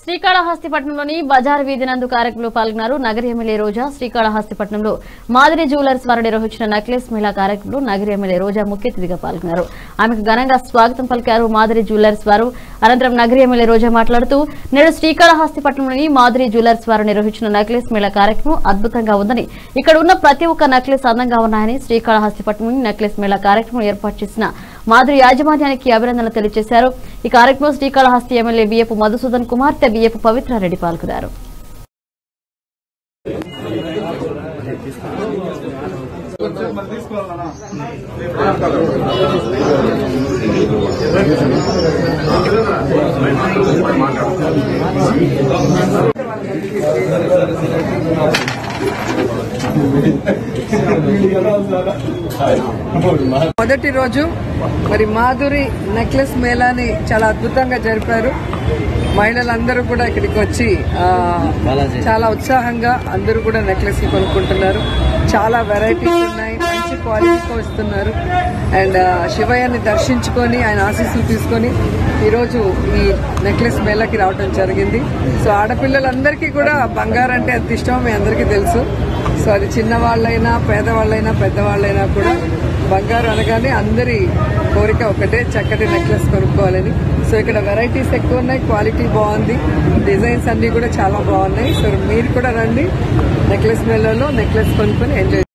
శ్రీకాళహస్తిపట్నంలోని బజార్ వీధి నందు కార్యక్రమంలో పాల్గొన్నారు నగరి ఎమ్మెల్యే రోజా. శ్రీకాళహస్తిపట్నంలో మాదిరి జ్యువెలర్స్ వారు నిర్వహించిన నెక్లెస్ మేళా కార్యక్రమంలో నగరి ఎమ్మెల్యే రోజా ముఖ్య అతిథిగా పాల్గొన్నారు. ఆమెకు ఘనంగా స్వాగతం పలికారు మాదిరి జ్యువెలర్స్ వారు. అనంతరం నగరి ఎమ్మెల్యే రోజా మాట్లాడుతూ నేడు శ్రీకాళహస్తిపట్నంలోని మాదిరి జ్యువెలర్స్ వారు నిర్వహించిన నెక్లెస్ మేళా కార్యక్రమం అద్భుతంగా ఉందని, ఇక్కడ ఉన్న ప్రతి ఒక్క నెక్లెస్ అందంగా ఉన్నాయని, శ్రీకాళహస్తిపట్నంలోని నెక్లెస్ మేళా కార్యక్రమం ఏర్పాటు చేసిన మాదిరి యాజమాన్యానికి అభినందనలు తెలియజేశారు. ఈ కార్యక్రమంలో శ్రీకాళహస్తి ఎమ్మెల్యే బియ్యపు మధుసూదన్, కుమార్తె బియ్యపు పవిత్రారెడ్డి పాల్గొన్నారు. మొదటి రోజు మరి మాధురి నెక్లెస్ మేళాని చాలా అద్భుతంగా జరిపారు. మహిళలందరూ కూడా ఇక్కడికి వచ్చి చాలా ఉత్సాహంగా అందరూ కూడా నెక్లెస్ కొనుక్కుంటున్నారు. చాలా వెరైటీస్ ఉన్నాయి, మంచి క్వాలిటీతో ఇస్తున్నారు. అండ్ శివయ్యని దర్శించుకొని ఆయన ఆశీస్సులు తీసుకొని ఈరోజు ఈ నెక్లెస్ మేళకి రావడం జరిగింది. సో ఆడపిల్లలందరికీ కూడా బంగారం అంటే ఎంత ఇష్టమో మీ అందరికీ తెలుసు. సో అది చిన్నవాళ్ళైనా, పేదవాళ్ళైనా, పెద్దవాళ్ళైనా కూడా బంగారం అనగానే అందరి కోరిక ఒకటే, చక్కటి నెక్లెస్ కొనుక్కోవాలని. సో ఇక్కడ వెరైటీస్ ఎక్కువ ఉన్నాయి, క్వాలిటీ బాగుంది, డిజైన్స్ అన్ని కూడా చాలా బాగున్నాయి. సో మీరు కూడా రండి, నెక్లెస్ మేళలో నెక్లెస్ కొనుక్కొని ఎంజాయ్